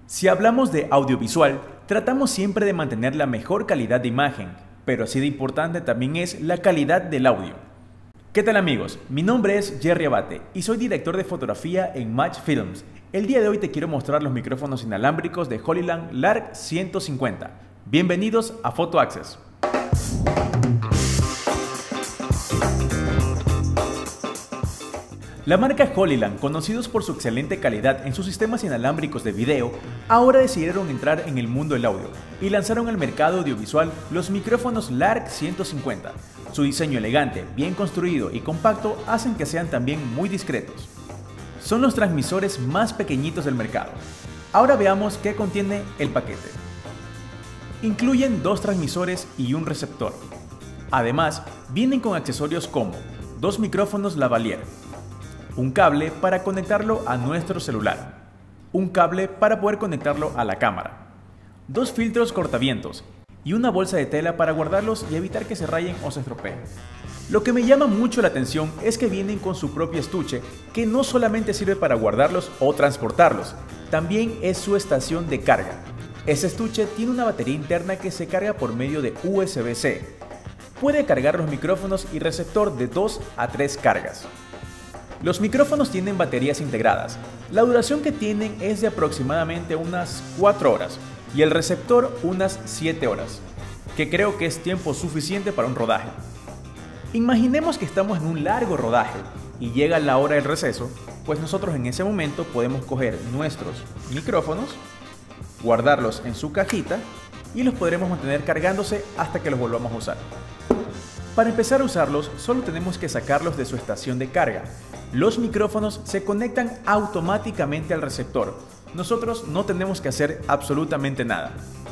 Si hablamos de audiovisual, tratamos siempre de mantener la mejor calidad de imagen, pero así de importante también es la calidad del audio. ¿Qué tal amigos? Mi nombre es Jerry Abate y soy director de fotografía en Match Films. El día de hoy te quiero mostrar los micrófonos inalámbricos de Hollyland Lark 150. Bienvenidos a Photo Access. La marca Hollyland, conocidos por su excelente calidad en sus sistemas inalámbricos de video, ahora decidieron entrar en el mundo del audio y lanzaron al mercado audiovisual los micrófonos Lark 150. Su diseño elegante, bien construido y compacto hacen que sean también muy discretos. Son los transmisores más pequeñitos del mercado. Ahora veamos qué contiene el paquete. Incluyen 2 transmisores y un receptor. Además, vienen con accesorios como 2 micrófonos lavalier, un cable para conectarlo a nuestro celular, un cable para poder conectarlo a la cámara, 2 filtros cortavientos y una bolsa de tela para guardarlos y evitar que se rayen o se estropeen. Lo que me llama mucho la atención es que vienen con su propio estuche que no solamente sirve para guardarlos o transportarlos, también es su estación de carga. Ese estuche tiene una batería interna que se carga por medio de USB-C. Puede cargar los micrófonos y receptor de 2 a 3 cargas. Los micrófonos tienen baterías integradas. La duración que tienen es de aproximadamente unas 4 horas y el receptor unas 7 horas, que creo que es tiempo suficiente para un rodaje. Imaginemos que estamos en un largo rodaje y llega la hora del receso, pues nosotros en ese momento podemos coger nuestros micrófonos, guardarlos en su cajita y los podremos mantener cargándose hasta que los volvamos a usar. Para empezar a usarlos, solo tenemos que sacarlos de su estación de carga. Los micrófonos se conectan automáticamente al receptor. Nosotros no tenemos que hacer absolutamente nada.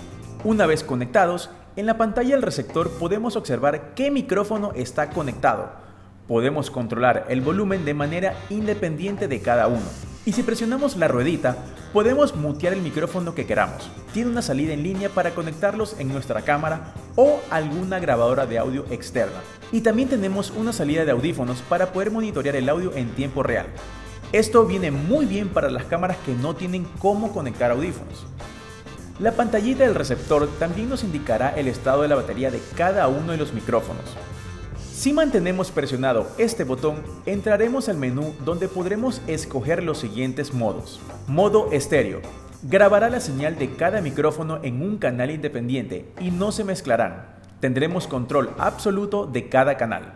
Una vez conectados, en la pantalla del receptor podemos observar qué micrófono está conectado. Podemos controlar el volumen de manera independiente de cada uno. Y si presionamos la ruedita, podemos mutear el micrófono que queramos. Tiene una salida en línea para conectarlos en nuestra cámara o alguna grabadora de audio externa. Y también tenemos una salida de audífonos para poder monitorear el audio en tiempo real. Esto viene muy bien para las cámaras que no tienen cómo conectar audífonos. La pantallita del receptor también nos indicará el estado de la batería de cada uno de los micrófonos. Si mantenemos presionado este botón, entraremos al menú donde podremos escoger los siguientes modos. Modo estéreo. Grabará la señal de cada micrófono en un canal independiente y no se mezclarán. Tendremos control absoluto de cada canal.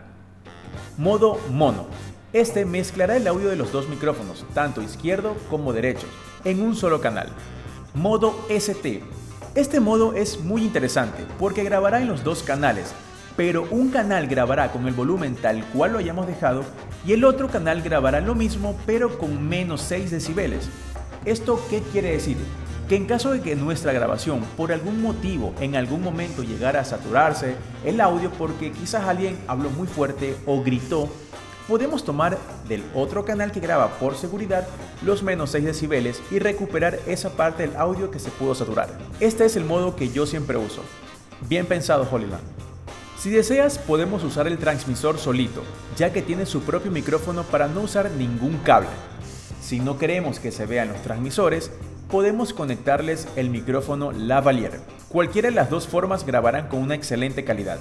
Modo mono. Este mezclará el audio de los 2 micrófonos, tanto izquierdo como derecho, en un solo canal. Modo ST. Este modo es muy interesante porque grabará en los 2 canales, pero un canal grabará con el volumen tal cual lo hayamos dejado y el otro canal grabará lo mismo pero con menos 6 decibeles. ¿Esto qué quiere decir? Que en caso de que nuestra grabación por algún motivo en algún momento llegara a saturarse el audio porque quizás alguien habló muy fuerte o gritó, podemos tomar del otro canal que graba por seguridad los menos 6 decibeles y recuperar esa parte del audio que se pudo saturar. Este es el modo que yo siempre uso. Bien pensado, Hollyland. Si deseas, podemos usar el transmisor solito, ya que tiene su propio micrófono para no usar ningún cable. Si no queremos que se vean los transmisores, podemos conectarles el micrófono lavalier. Cualquiera de las 2 formas grabarán con una excelente calidad.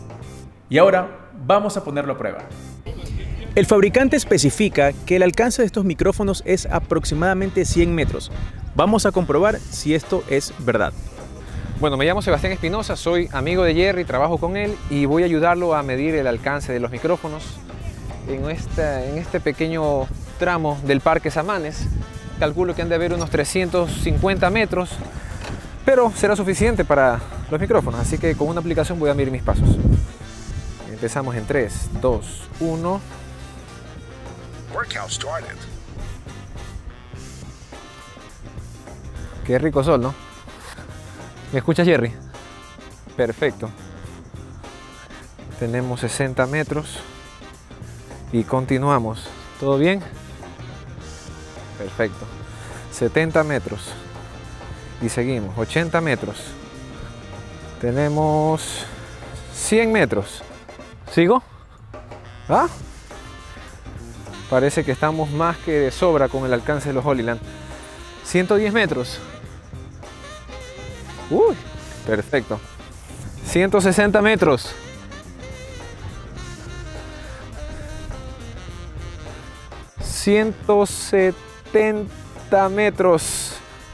Y ahora, vamos a ponerlo a prueba. El fabricante especifica que el alcance de estos micrófonos es aproximadamente 100 metros. Vamos a comprobar si esto es verdad. Bueno, me llamo Sebastián Espinosa, soy amigo de Jerry, trabajo con él y voy a ayudarlo a medir el alcance de los micrófonos en este pequeño tramo del Parque Samanes. Calculo que han de haber unos 350 metros, pero será suficiente para los micrófonos, así que con una aplicación voy a medir mis pasos. Empezamos en 3, 2, 1. Workout started. Qué rico sol, ¿no? ¿Me escuchas, Jerry? Perfecto. Tenemos 60 metros y continuamos. ¿Todo bien? Perfecto. 70 metros y seguimos. 80 metros. Tenemos 100 metros. ¿Sigo? ¿Ah? Parece que estamos más que de sobra con el alcance de los Hollyland. 110 metros. Uy, perfecto. 160 metros. 170 metros.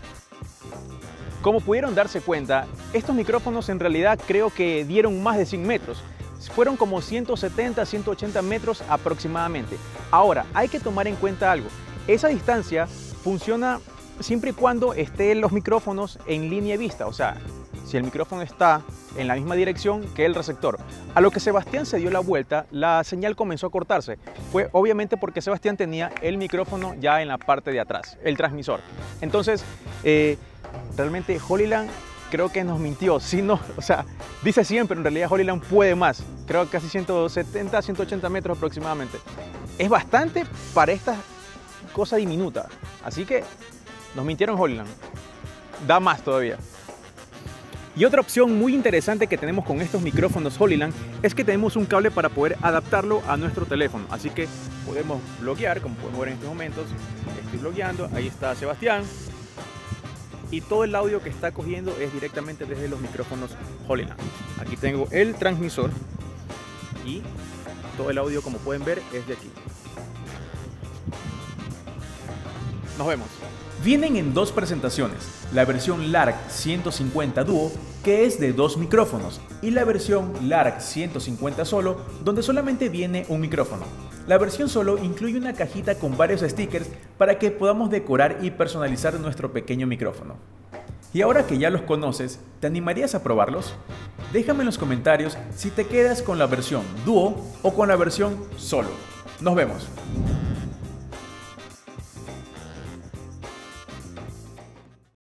Como pudieron darse cuenta, estos micrófonos en realidad creo que dieron más de 100 metros. Fueron como 170, 180 metros aproximadamente. Ahora, hay que tomar en cuenta algo. Esa distancia funciona siempre y cuando estén los micrófonos en línea de vista. O sea, si el micrófono está en la misma dirección que el receptor. A lo que Sebastián se dio la vuelta, la señal comenzó a cortarse. Fue obviamente porque Sebastián tenía el micrófono ya en la parte de atrás, el transmisor. Entonces, realmente Holyland creo que nos mintió. Si no, o sea, dice 100, pero en realidad Holyland puede más. Creo que casi 170, 180 metros aproximadamente. Es bastante para esta cosa diminuta. Así que nos mintieron Holyland. Da más todavía. Y otra opción muy interesante que tenemos con estos micrófonos Holyland es que tenemos un cable para poder adaptarlo a nuestro teléfono. Así que podemos bloquear, como podemos ver en estos momentos. Estoy bloqueando, ahí está Sebastián. Y todo el audio que está cogiendo es directamente desde los micrófonos Holyland. Aquí tengo el transmisor y todo el audio, como pueden ver, es de aquí. Nos vemos. Vienen en dos presentaciones, la versión LARC 150 Duo, que es de 2 micrófonos, y la versión LARC 150 Solo, donde solamente viene un micrófono. La versión Solo incluye una cajita con varios stickers para que podamos decorar y personalizar nuestro pequeño micrófono. Y ahora que ya los conoces, ¿te animarías a probarlos? Déjame en los comentarios si te quedas con la versión Duo o con la versión Solo. Nos vemos.